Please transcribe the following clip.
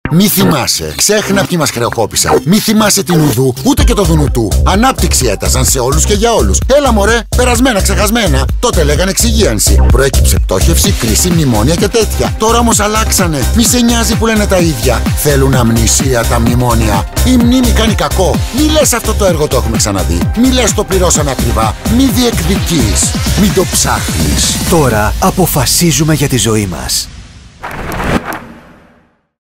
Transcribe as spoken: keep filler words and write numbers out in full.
Μη θυμάσαι. Ξέχνα ποιοι μας χρεοκόπησαν. Μη θυμάσαι την Ουδού, ούτε και το Δουνουτού. Ανάπτυξη έταζαν σε όλους και για όλους. Έλα μωρέ, περασμένα, ξεχασμένα. Τότε λέγανε εξυγίανση. Προέκυψε πτώχευση, κρίση, μνημόνια και τέτοια. Τώρα όμως αλλάξανε. Μη σε νοιάζει που λένε τα ίδια. Θέλουν αμνησία τα μνημόνια. Η μνήμη κάνει κακό. Μη λες αυτό το έργο το έχουμε ξαναδεί. Μη λες το πληρώσαν ακριβά. Μη διεκδικείς. Μην το ψάχνεις. Τώρα αποφασίζουμε για τη ζωή μας.